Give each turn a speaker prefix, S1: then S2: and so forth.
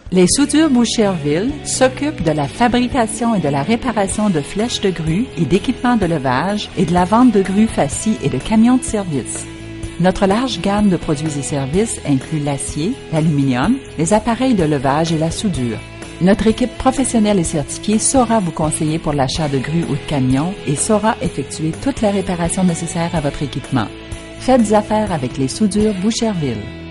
S1: Les soudures Boucherville s'occupent de la fabrication et de la réparation de flèches de grue et d'équipements de levage et de la vente de grues facies et de camions de service. Notre large gamme de produits et services inclut l'acier, l'aluminium, les appareils de levage et la soudure. Notre équipe professionnelle et certifiée saura vous conseiller pour l'achat de grues ou de camions et saura effectuer toutes les réparations nécessaires à votre équipement. Faites affaire avec les soudures Boucherville.